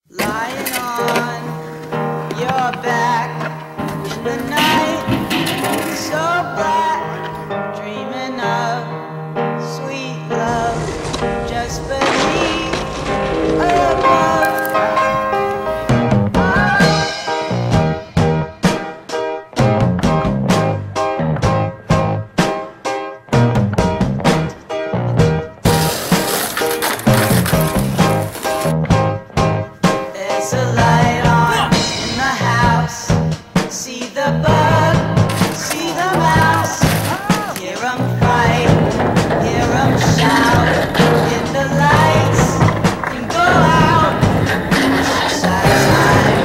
Lying on your back in the night, so black, dreaming of sweet love, just beneath above. There's a light on in the house. See the bug, see the mouse. Hear 'em fight, hear 'em shout. In the lights and go out. Exercise time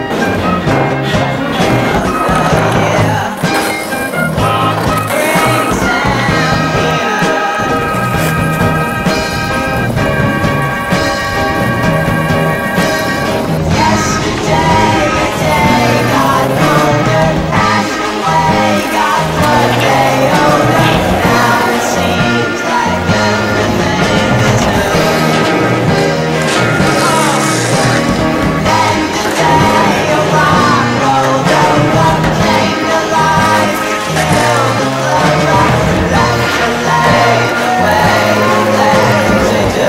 of the year brings them here. Yesterday, a day got older, passed away, got what they owed her. Now it seems like everything's new. Then today, a rock rolled over, came to life to kill the blood rock, left to lay the way they do.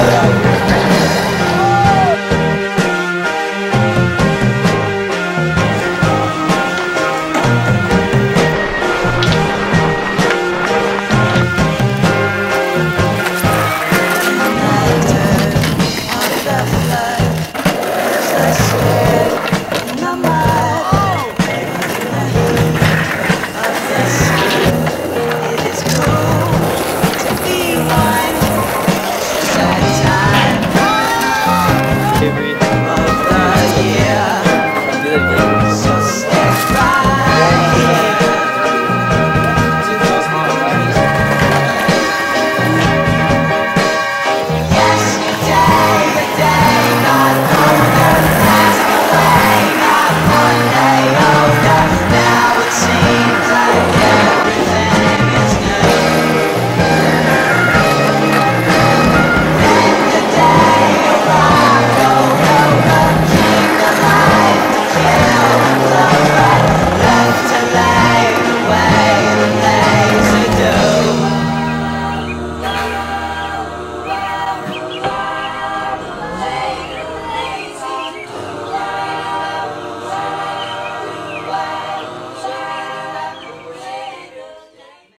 Nectar of the flood, the sweat